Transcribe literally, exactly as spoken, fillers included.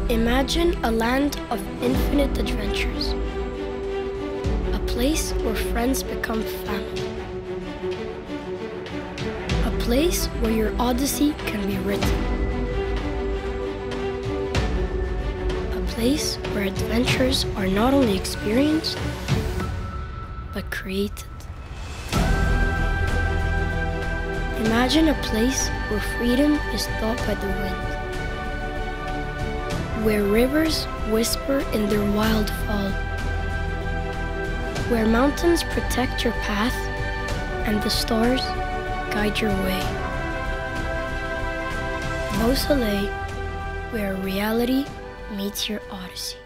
Imagine a land of infinite adventures. A place where friends become family. A place where your Odyssey can be written. A place where adventures are not only experienced, but created. Imagine a place where freedom is taught by the wind. Where rivers whisper in their wild fall. Where mountains protect your path and the stars guide your way. Beau Soleil, where reality meets your Odyssey.